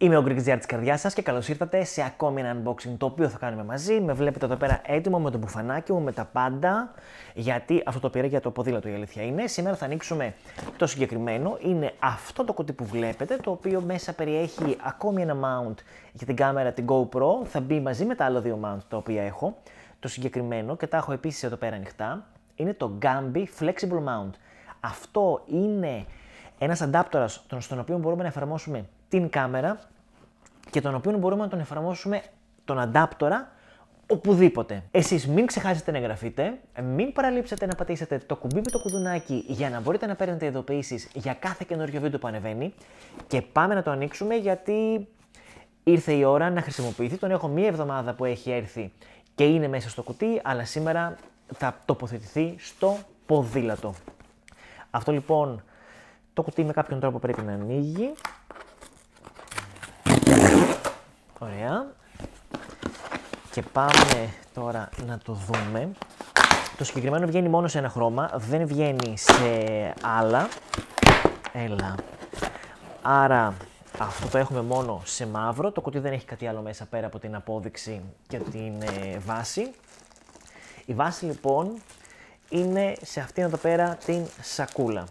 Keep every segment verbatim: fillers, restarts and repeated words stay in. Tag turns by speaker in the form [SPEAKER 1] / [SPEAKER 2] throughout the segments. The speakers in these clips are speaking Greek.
[SPEAKER 1] Είμαι ο Greek Gear της καρδιάς σας και καλώς ήρθατε σε ακόμη ένα unboxing το οποίο θα κάνουμε μαζί. Με βλέπετε εδώ πέρα έτοιμο με το μπουφανάκι μου, με τα πάντα, γιατί αυτό το πήρα για το ποδήλατο, η αλήθεια είναι. Σήμερα θα ανοίξουμε το συγκεκριμένο. Είναι αυτό το κουτί που βλέπετε, το οποίο μέσα περιέχει ακόμη ένα mount για την κάμερα, την GoPro. Θα μπει μαζί με τα άλλα δύο mount τα οποία έχω. Το συγκεκριμένο, και τα έχω επίσης εδώ πέρα ανοιχτά, είναι το Gambi Flexible Mount. Αυτό είναι ένας αντάπτορας στον οποίο μπορούμε να εφαρμόσουμε την κάμερα και τον οποίο μπορούμε να τον εφαρμόσουμε τον αντάπτορα οπουδήποτε. Εσείς μην ξεχάσετε να εγγραφείτε, μην παραλείψετε να πατήσετε το κουμπί με το κουδουνάκι για να μπορείτε να παίρνετε ειδοποιήσεις για κάθε καινούριο βίντεο που ανεβαίνει και πάμε να το ανοίξουμε, γιατί ήρθε η ώρα να χρησιμοποιηθεί. Τον έχω μία εβδομάδα που έχει έρθει και είναι μέσα στο κουτί, αλλά σήμερα θα τοποθετηθεί στο ποδήλατο. Αυτό λοιπόν το κουτί με κάποιον τρόπο πρέπει να ανοίγει. Ωραία. Και πάμε τώρα να το δούμε. Το συγκεκριμένο βγαίνει μόνο σε ένα χρώμα, δεν βγαίνει σε άλλα. Έλα. Άρα αυτό το έχουμε μόνο σε μαύρο. Το κουτί δεν έχει κάτι άλλο μέσα πέρα από την απόδειξη και την ε, βάση. Η βάση λοιπόν είναι σε αυτήν εδώ πέρα την σακούλα.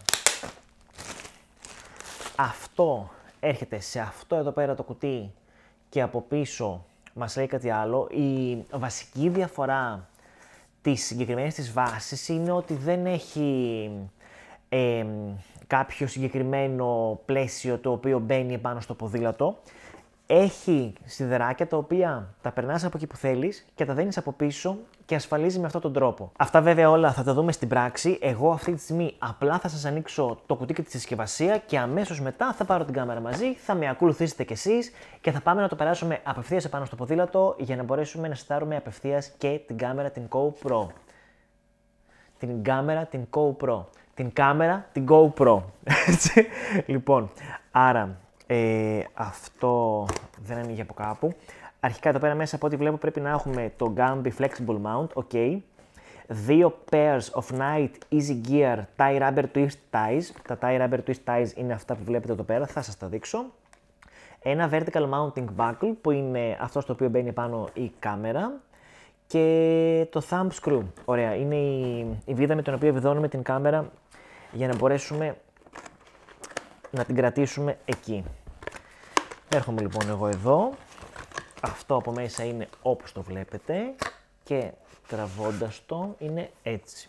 [SPEAKER 1] Αυτό έρχεται σε αυτό εδώ πέρα το κουτί και από πίσω μας λέει κάτι άλλο. Η βασική διαφορά της συγκεκριμένης της βάσης είναι ότι δεν έχει ε, κάποιο συγκεκριμένο πλαίσιο το οποίο μπαίνει επάνω στο ποδήλατο. Έχει σιδεράκια τα οποία τα περνάς από εκεί που θέλεις και τα δένεις από πίσω και ασφαλίζει με αυτόν τον τρόπο. Αυτά βέβαια όλα θα τα δούμε στην πράξη. Εγώ αυτή τη στιγμή απλά θα σας ανοίξω το κουτί και τη συσκευασία και αμέσως μετά θα πάρω την κάμερα μαζί, θα με ακολουθήσετε κι εσείς και θα πάμε να το περάσουμε απευθείας επάνω στο ποδήλατο για να μπορέσουμε να στάρουμε απευθείας και την κάμερα, την GoPro. Την κάμερα, την GoPro. Την κάμερα, την GoPro. Λοιπόν, άρα ε, αυτό δεν ανοίγει από κάπου. Αρχικά εδώ πέρα μέσα από ό,τι βλέπω πρέπει να έχουμε το Gambi Flexible Mount, ok. Δύο pairs of Night Easy Gear Tie Rubber Twist Ties. Τα Tie Rubber Twist Ties είναι αυτά που βλέπετε εδώ πέρα, θα σας τα δείξω. Ένα Vertical Mounting Buckle που είναι αυτό στο οποίο μπαίνει πάνω η κάμερα. Και το Thumb Screw. Ωραία, είναι η, η βίδα με την οποία βιδώνουμε την κάμερα για να μπορέσουμε να την κρατήσουμε εκεί. Έρχομαι λοιπόν εγώ εδώ. Αυτό από μέσα είναι όπως το βλέπετε και τραβώντας το είναι έτσι.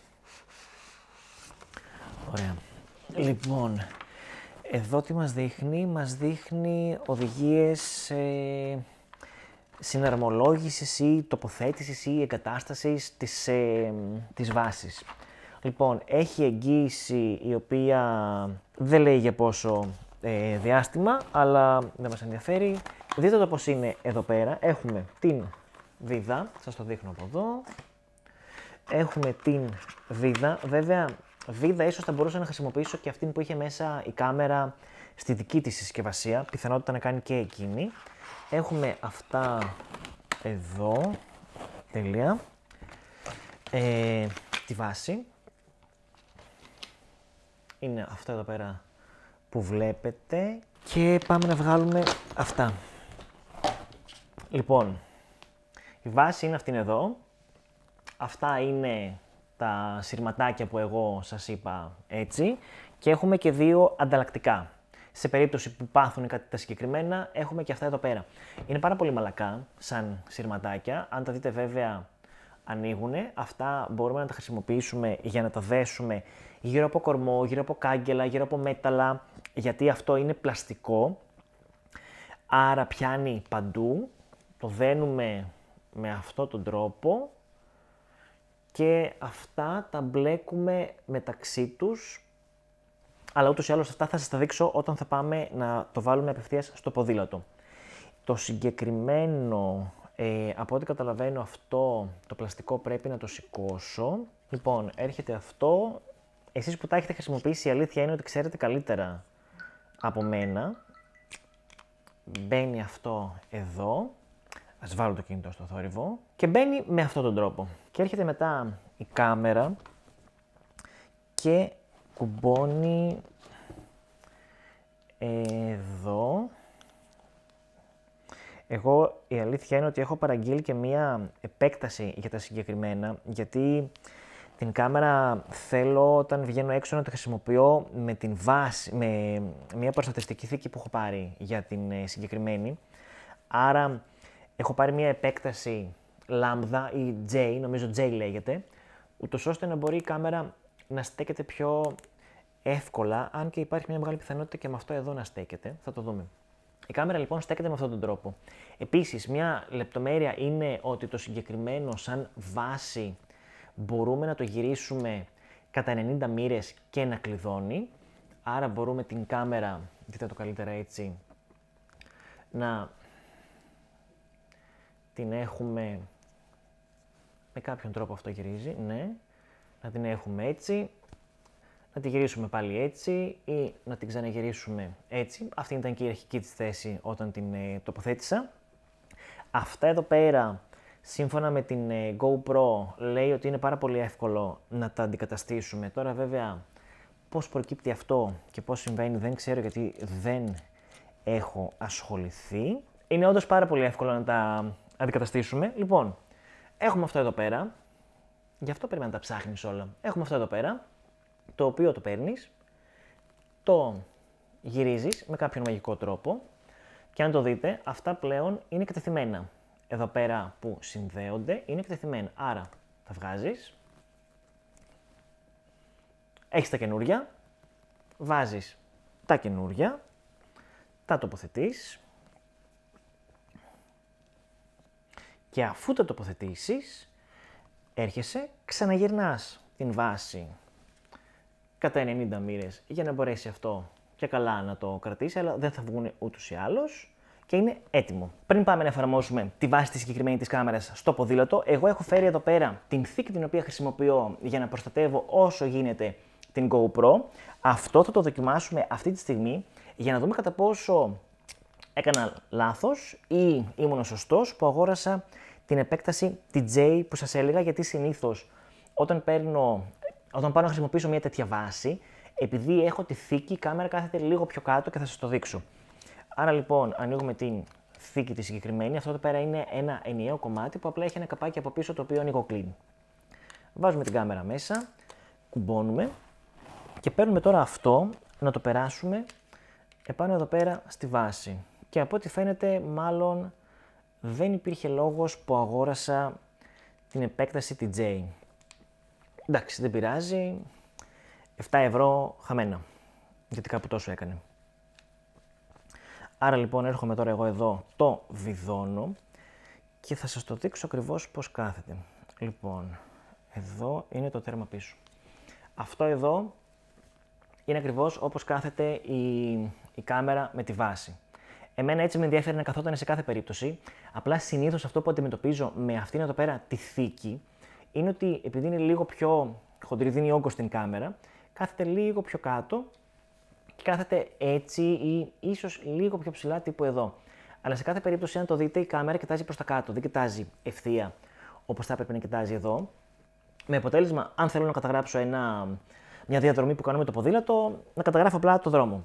[SPEAKER 1] Ωραία. Λοιπόν, εδώ τι μας δείχνει? Μας δείχνει οδηγίες ε, συναρμολόγησης ή τοποθέτησης ή εγκατάστασης της, ε, της βάσης. Λοιπόν, έχει εγγύηση η οποία δεν λέει για πόσο ε, διάστημα, αλλά δεν μας ενδιαφέρει. Δείτε το πώς είναι εδώ πέρα. Έχουμε την βίδα, σας το δείχνω από εδώ. Έχουμε την βίδα. Βέβαια, βίδα ίσως θα μπορούσα να χρησιμοποιήσω και αυτήν που είχε μέσα η κάμερα στη δική της συσκευασία. Πιθανότητα να κάνει και εκείνη. Έχουμε αυτά εδώ. Τέλεια. Ε, τη βάση. Είναι αυτά εδώ πέρα που βλέπετε. Και πάμε να βγάλουμε αυτά. Λοιπόν, η βάση είναι αυτήν εδώ. Αυτά είναι τα σειρματάκια που εγώ σας είπα έτσι. Και έχουμε και δύο ανταλλακτικά. Σε περίπτωση που πάθουν κάτι τα συγκεκριμένα, έχουμε και αυτά εδώ πέρα. Είναι πάρα πολύ μαλακά σαν σειρματάκια. Αν τα δείτε βέβαια ανοίγουνε. Αυτά μπορούμε να τα χρησιμοποιήσουμε για να τα δέσουμε γύρω από κορμό, γύρω από κάγκελα, γύρω από μέταλλα. Γιατί αυτό είναι πλαστικό. Άρα πιάνει παντού. Το δένουμε με αυτόν τον τρόπο και αυτά τα μπλέκουμε μεταξύ τους, αλλά ούτως ή άλλως αυτά θα σας τα δείξω όταν θα πάμε να το βάλουμε απευθείας στο ποδήλατο. Το συγκεκριμένο, ε, από ό,τι καταλαβαίνω αυτό το πλαστικό πρέπει να το σηκώσω. Λοιπόν, έρχεται αυτό. Εσείς που τα έχετε χρησιμοποιήσει, η αλήθεια είναι ότι ξέρετε καλύτερα από μένα. Μπαίνει αυτό εδώ. Ας βάλω το κινητό στο θόρυβο και μπαίνει με αυτόν τον τρόπο. Και έρχεται μετά η κάμερα και κουμπώνει εδώ Εγώ η αλήθεια είναι ότι έχω παραγγείλει και μία επέκταση για τα συγκεκριμένα, γιατί την κάμερα θέλω όταν βγαίνω έξω να τη χρησιμοποιώ με την βάση, με μία προστατευτική θήκη που έχω πάρει για την συγκεκριμένη. Άρα έχω πάρει μία επέκταση Lambda ή J, νομίζω J λέγεται, ούτως ώστε να μπορεί η κάμερα να στέκεται πιο εύκολα, αν και υπάρχει μια μεγάλη πιθανότητα και με αυτό εδώ να στέκεται, θα το δούμε. Η κάμερα λοιπόν στέκεται με αυτόν τον τρόπο. Επίσης, μια λεπτομέρεια είναι ότι το συγκεκριμένο σαν βάση μπορούμε να το γυρίσουμε κατά ενενήντα μοίρες και να κλειδώνει, άρα μπορούμε την κάμερα, δείτε το καλύτερα έτσι, να την έχουμε, με κάποιον τρόπο αυτό γυρίζει, ναι, να την έχουμε έτσι, να τη γυρίσουμε πάλι έτσι ή να την ξαναγυρίσουμε έτσι. Αυτή ήταν και η αρχική της θέση όταν την ε, τοποθέτησα. Αυτά εδώ πέρα, σύμφωνα με την ε, GoPro, λέει ότι είναι πάρα πολύ εύκολο να τα αντικαταστήσουμε. Τώρα βέβαια πώς προκύπτει αυτό και πώς συμβαίνει δεν ξέρω, γιατί δεν έχω ασχοληθεί. Είναι όντως πάρα πολύ εύκολο να τα αντικαταστήσουμε. Λοιπόν, έχουμε αυτό εδώ πέρα, γι' αυτό πρέπει να τα ψάχνεις όλα. Έχουμε αυτό εδώ πέρα, το οποίο το παίρνεις, το γυρίζεις με κάποιον μαγικό τρόπο και αν το δείτε, αυτά πλέον είναι εκτεθειμένα. Εδώ πέρα που συνδέονται είναι εκτεθειμένα. Άρα τα βγάζεις, έχεις τα καινούρια, βάζεις τα καινούρια, τα τοποθετείς και αφού τα τοποθετήσεις, έρχεσαι, ξαναγυρνάς την βάση κατά ενενήντα μοίρες για να μπορέσει αυτό και καλά να το κρατήσει, αλλά δεν θα βγουν ούτως ή άλλως και είναι έτοιμο. Πριν πάμε να εφαρμόσουμε τη βάση της συγκεκριμένη της κάμερας στο ποδήλατο, εγώ έχω φέρει εδώ πέρα την θήκη την οποία χρησιμοποιώ για να προστατεύω όσο γίνεται την GoPro. Αυτό θα το δοκιμάσουμε αυτή τη στιγμή για να δούμε κατά πόσο έκανα λάθος ή ήμουν σωστός που αγόρασα την επέκταση τη J που σας έλεγα, γιατί συνήθως όταν παίρνω Όταν πάω να χρησιμοποιήσω μια τέτοια βάση, επειδή έχω τη θήκη, η κάμερα κάθεται λίγο πιο κάτω και θα σας το δείξω. Άρα λοιπόν, ανοίγουμε την θήκη τη συγκεκριμένη. Αυτό εδώ πέρα είναι ένα ενιαίο κομμάτι που απλά έχει ένα καπάκι από πίσω το οποίο ανοίγω-κλείνει. Βάζουμε την κάμερα μέσα, κουμπώνουμε και παίρνουμε τώρα αυτό να το περάσουμε επάνω εδώ πέρα στη βάση. Και από ό,τι φαίνεται, μάλλον δεν υπήρχε λόγος που αγόρασα την επέκταση τη J. Εντάξει, δεν πειράζει, επτά ευρώ χαμένα, γιατί κάπου τόσο έκανε. Άρα λοιπόν έρχομαι τώρα εγώ εδώ, το βιδώνω και θα σας το δείξω ακριβώς πώς κάθεται. Λοιπόν, εδώ είναι το τέρμα πίσω. Αυτό εδώ είναι ακριβώς όπως κάθεται η, η κάμερα με τη βάση. Εμένα έτσι με ενδιαφέρει να καθόταν σε κάθε περίπτωση, απλά συνήθως αυτό που αντιμετωπίζω με αυτήν εδώ πέρα τη θήκη, είναι ότι επειδή είναι λίγο πιο χοντρή, δίνει όγκο στην κάμερα, κάθεται λίγο πιο κάτω και κάθεται έτσι ή ίσως λίγο πιο ψηλά τύπου εδώ. Αλλά σε κάθε περίπτωση, αν το δείτε, η κάμερα κοιτάζει προς τα κάτω, δεν κοιτάζει ευθεία όπως θα έπρεπε να κοιτάζει εδώ. Με αποτέλεσμα, αν θέλω να καταγράψω ένα, μια διαδρομή που κάνω με το ποδήλατο, να καταγράφω απλά το δρόμο.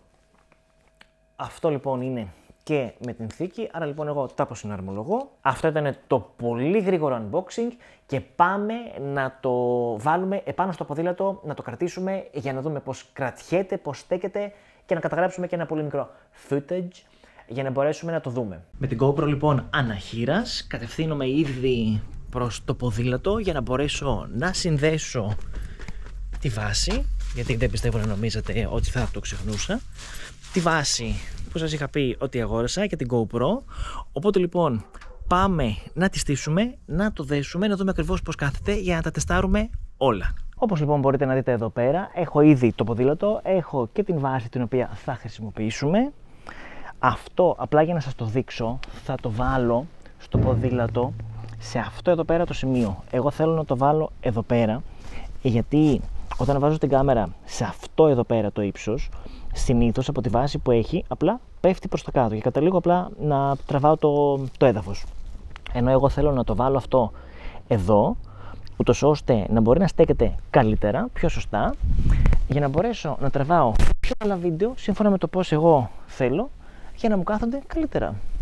[SPEAKER 1] Αυτό λοιπόν είναι και με την θήκη, άρα λοιπόν εγώ τα αποσυναρμολογώ. Αυτό ήταν το πολύ γρήγορο unboxing και πάμε να το βάλουμε επάνω στο ποδήλατο, να το κρατήσουμε για να δούμε πώς κρατιέται, πώς στέκεται και να καταγράψουμε και ένα πολύ μικρό footage για να μπορέσουμε να το δούμε. Με την GoPro λοιπόν αναχείρας κατευθύνομαι ήδη προς το ποδήλατο για να μπορέσω να συνδέσω τη βάση, γιατί δεν πιστεύω να νομίζετε ότι θα το ξεχνούσα, τη βάση που σας είχα πει ότι αγόρασα για την GoPro. Οπότε λοιπόν πάμε να τη στήσουμε, να το δέσουμε, να δούμε ακριβώς πώς κάθεται για να τα τεστάρουμε όλα. Όπως λοιπόν μπορείτε να δείτε εδώ πέρα, έχω ήδη το ποδήλατο, έχω και την βάση την οποία θα χρησιμοποιήσουμε. Αυτό απλά για να σας το δείξω, θα το βάλω στο ποδήλατο σε αυτό εδώ πέρα το σημείο. Εγώ θέλω να το βάλω εδώ πέρα, γιατί όταν βάζω την κάμερα σε αυτό εδώ πέρα το ύψος, συνήθως από τη βάση που έχει απλά πέφτει προς τα κάτω και καταλήγω απλά να τραβάω το, το έδαφος. Ενώ εγώ θέλω να το βάλω αυτό εδώ, ούτως ώστε να μπορεί να στέκεται καλύτερα, πιο σωστά, για να μπορέσω να τραβάω πιο άλλα βίντεο σύμφωνα με το πώς εγώ θέλω, για να μου κάθονται καλύτερα.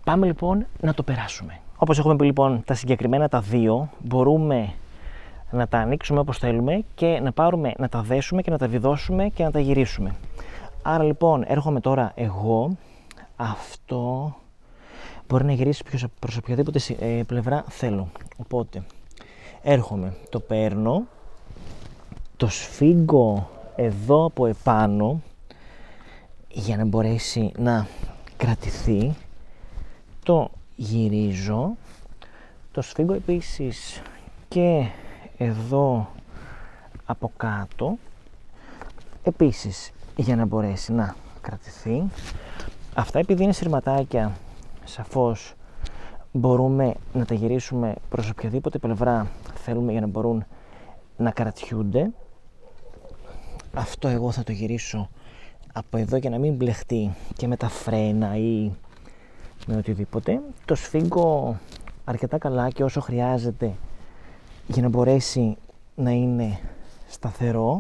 [SPEAKER 1] Πάμε λοιπόν να το περάσουμε. Όπως έχουμε πει λοιπόν τα συγκεκριμένα τα δύο, μπορούμε να τα ανοίξουμε όπως θέλουμε και να πάρουμε, να τα δέσουμε και να τα βιδώσουμε και να τα γυρίσουμε. Άρα λοιπόν έρχομαι τώρα εγώ, αυτό μπορεί να γυρίσει προς οποιαδήποτε πλευρά θέλω. Οπότε έρχομαι, το παίρνω, το σφίγγω εδώ από επάνω για να μπορέσει να κρατηθεί, το γυρίζω, το σφίγγω επίσης και εδώ από κάτω επίσης για να μπορέσει να κρατηθεί. Αυτά επειδή είναι σειρματάκια, σαφώς μπορούμε να τα γυρίσουμε προς οποιαδήποτε πλευρά θέλουμε για να μπορούν να κρατιούνται. Αυτό εγώ θα το γυρίσω από εδώ για να μην μπλεχτεί και με τα φρένα ή με οτιδήποτε. Το σφίγγω αρκετά καλά και όσο χρειάζεται για να μπορέσει να είναι σταθερό.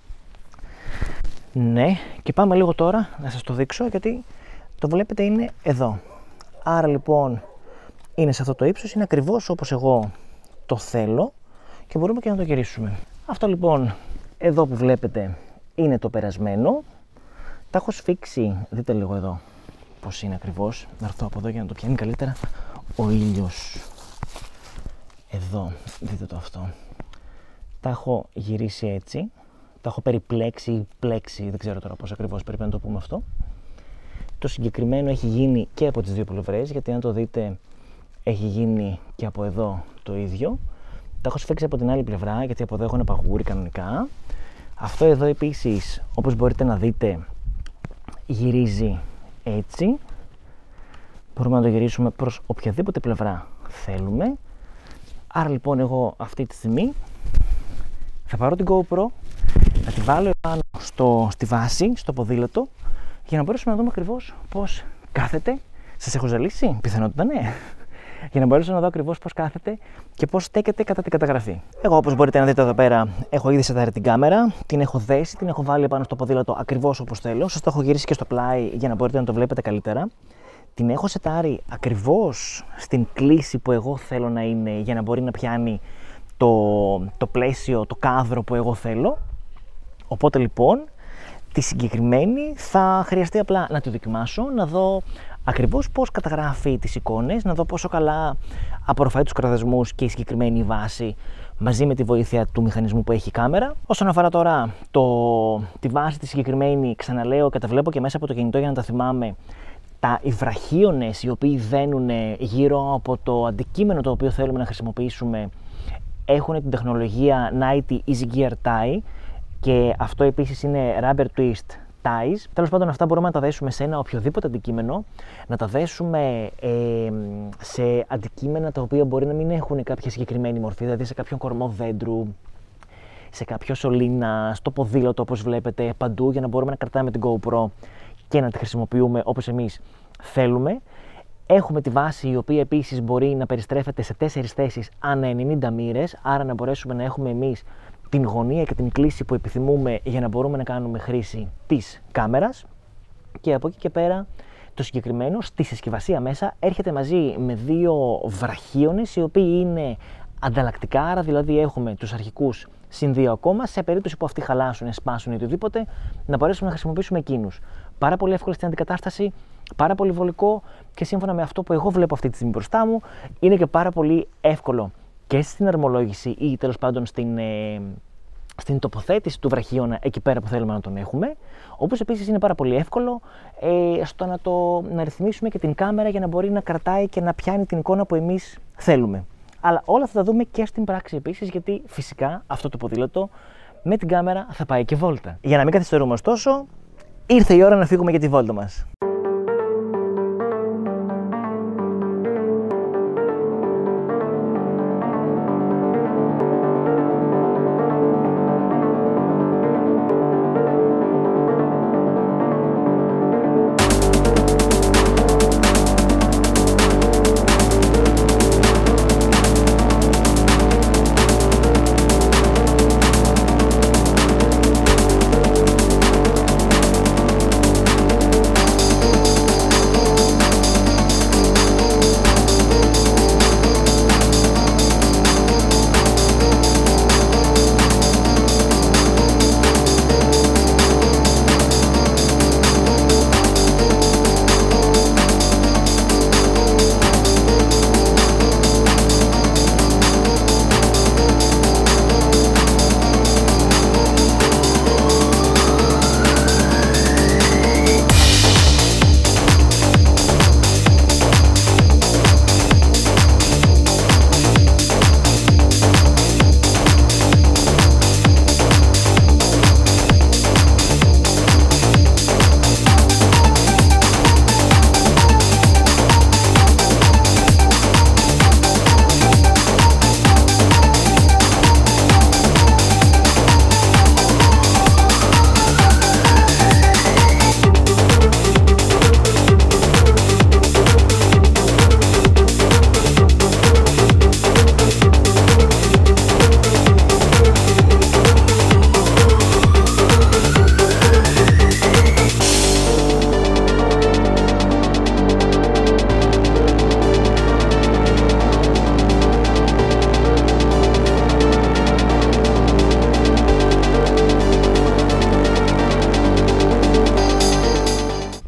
[SPEAKER 1] Ναι, και πάμε λίγο τώρα να σας το δείξω γιατί το βλέπετε είναι εδώ. Άρα λοιπόν είναι σε αυτό το ύψος, είναι ακριβώς όπως εγώ το θέλω και μπορούμε και να το γυρίσουμε. Αυτό λοιπόν εδώ που βλέπετε είναι το περασμένο. Τα έχω σφίξει, δείτε λίγο εδώ πως είναι ακριβώς. Να έρθω από εδώ για να το πιάνει καλύτερα ο ήλιος. Εδώ, δείτε το αυτό. Τα έχω γυρίσει έτσι. Τα έχω περιπλέξει ή πλέξει, δεν ξέρω τώρα πώς ακριβώς πρέπει να το πούμε αυτό. Το συγκεκριμένο έχει γίνει και από τις δύο πλευρές, γιατί αν το δείτε έχει γίνει και από εδώ το ίδιο. Τα έχω σφίξει από την άλλη πλευρά, γιατί από εδώ έχω ένα παγούρι κανονικά. Αυτό εδώ επίσης, όπως μπορείτε να δείτε, γυρίζει έτσι. Μπορούμε να το γυρίσουμε προς οποιαδήποτε πλευρά θέλουμε. Άρα λοιπόν εγώ αυτή τη στιγμή θα πάρω την GoPro, θα τη βάλω επάνω στο, στη βάση, στο ποδήλατο, για να μπορέσουμε να δούμε ακριβώς πώς κάθεται. Σας έχω ζαλίσει, πιθανότητα ναι. Για να μπορέσω να δω ακριβώς πώς κάθεται και πώς στέκεται κατά την καταγραφή. Εγώ, όπως μπορείτε να δείτε εδώ πέρα, έχω ήδη σετάρει την κάμερα, την έχω δέσει, την έχω βάλει επάνω στο ποδήλατο ακριβώς όπως θέλω. Σας το έχω γυρίσει και στο πλάι για να μπορείτε να το βλέπετε καλύτερα. Την έχω σετάρει ακριβώς στην κλίση που εγώ θέλω να είναι, για να μπορεί να πιάνει το, το πλαίσιο, το κάδρο που εγώ θέλω. Οπότε λοιπόν, τη συγκεκριμένη θα χρειαστεί απλά να τη δοκιμάσω, να δω ακριβώς πώς καταγράφει τις εικόνες, να δω πόσο καλά απορροφάει τους κραδασμούς και η συγκεκριμένη βάση μαζί με τη βοήθεια του μηχανισμού που έχει η κάμερα. Όσον αφορά τώρα το, τη βάση τη συγκεκριμένη, ξαναλέω και τα βλέπω και μέσα από το κινητό για να τα θυμάμαι, τα οι βραχίονες οι οποίοι δένουν γύρω από το αντικείμενο το οποίο θέλουμε να χρησιμοποιήσουμε έχουν την τεχνολογία νάιντι Easy Gear Tie και αυτό επίσης είναι Rubber Twist Ties. Τέλος πάντων, αυτά μπορούμε να τα δέσουμε σε ένα οποιοδήποτε αντικείμενο, να τα δέσουμε ε, σε αντικείμενα τα οποία μπορεί να μην έχουν κάποια συγκεκριμένη μορφή, δηλαδή σε κάποιον κορμό δέντρου, σε κάποιο σωλήνα, στο ποδήλατο όπως βλέπετε, παντού, για να μπορούμε να κρατάμε την GoPro και να τη χρησιμοποιούμε όπως εμείς θέλουμε. Έχουμε τη βάση η οποία επίσης μπορεί να περιστρέφεται σε τέσσερις θέσεις ανά ενενήντα μοίρες, άρα να μπορέσουμε να έχουμε εμείς την γωνία και την κλίση που επιθυμούμε για να μπορούμε να κάνουμε χρήση της κάμερας. Και από εκεί και πέρα το συγκεκριμένο στη συσκευασία μέσα έρχεται μαζί με δύο βραχίονες οι οποίοι είναι ανταλλακτικά, άρα δηλαδή έχουμε τους αρχικούς συν δύο ακόμα, σε περίπτωση που αυτοί χαλάσουν, σπάσουν ή οτιδήποτε, να μπορέσουμε να χρησιμοποιήσουμε εκείνους. Πάρα πολύ εύκολο στην αντικατάσταση, πάρα πολύ βολικό και σύμφωνα με αυτό που εγώ βλέπω αυτή τη στιγμή μπροστά μου, είναι και πάρα πολύ εύκολο και στην αρμολόγηση ή τέλος πάντων στην, ε, στην τοποθέτηση του βραχίωνα εκεί πέρα που θέλουμε να τον έχουμε. Όπως επίσης είναι πάρα πολύ εύκολο ε, στο να, το, να ρυθμίσουμε και την κάμερα για να μπορεί να κρατάει και να πιάνει την εικόνα που εμείς θέλουμε. Αλλά όλα αυτά τα δούμε και στην πράξη επίσης, γιατί φυσικά αυτό το ποδήλατο με την κάμερα θα πάει και βόλτα. Για να μην καθυστερούμε ωστόσο, ήρθε η ώρα να φύγουμε για τη βόλτα μας.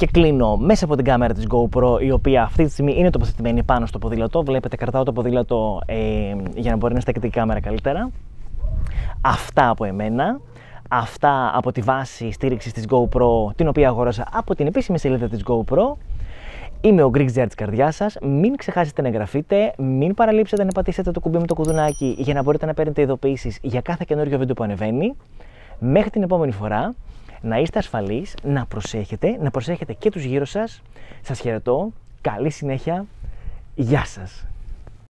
[SPEAKER 1] Και κλείνω μέσα από την κάμερα της GoPro, η οποία αυτή τη στιγμή είναι τοποθετημένη πάνω στο ποδήλατο. Βλέπετε, κρατάω το ποδήλατο ε, για να μπορεί να στέκεται η κάμερα καλύτερα. Αυτά από εμένα. Αυτά από τη βάση στήριξης της GoPro, την οποία αγόρασα από την επίσημη σελίδα της GoPro. Είμαι ο Greek J R της καρδιάς σας. Μην ξεχάσετε να εγγραφείτε, μην παραλείψετε να πατήσετε το κουμπί με το κουδουνάκι για να μπορείτε να παίρνετε ειδοποιήσεις για κάθε καινούριο βίντεο που ανεβαίνει. Μέχρι την επόμενη φορά, να είστε ασφαλείς, να προσέχετε, να προσέχετε και τους γύρω σας. Σας χαιρετώ, καλή συνέχεια, γεια σας.